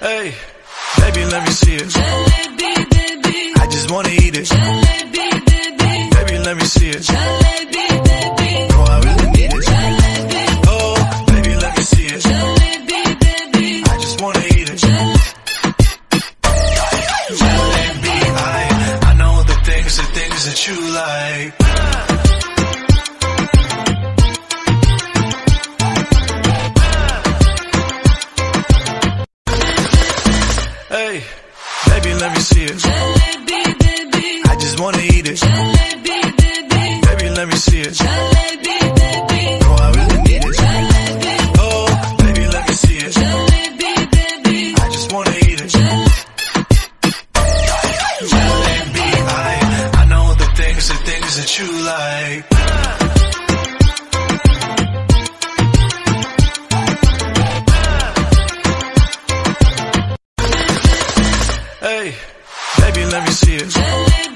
Hey, baby, let me see it. Jalebi, baby. I just wanna eat it. Jalebi, baby. Baby, let me see it. Jalebi, baby. Oh, I really need it. Jalebi. Oh, baby, let me see it. Jalebi, baby. I just wanna eat it. Jalebi, I know the things that you like. Hey, baby, let me see it. Jalebi, baby. I just wanna eat it. Jalebi, baby. Baby, let me see it. Jalebi, baby. Oh, I really need it. Jalebi. Oh, baby, let me see it. Jalebi, baby. I just wanna eat it. Jalebi, I know the things that you like. Hey, baby, let me see it. Jalebi.